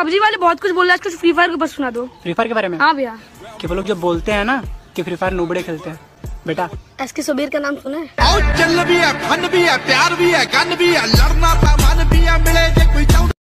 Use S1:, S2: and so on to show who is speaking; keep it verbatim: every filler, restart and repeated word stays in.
S1: PUBG वाले बहुत कुछ बोल रहे हैं, कुछ फ्री फायर के ऊपर सुना दो।
S2: फ्री फायर के बारे में?
S1: हाँ भैया।
S2: कि वो लोग जो बोलते हैं ना कि फ्री फायर नूबड़े खेलते हैं, बेटा
S1: एस के सुबीर का नाम सुना है?
S3: चल भी है, फन भी है, प्यार भी है, गन भी है, लड़ना था मन भी है, मिले जे कोई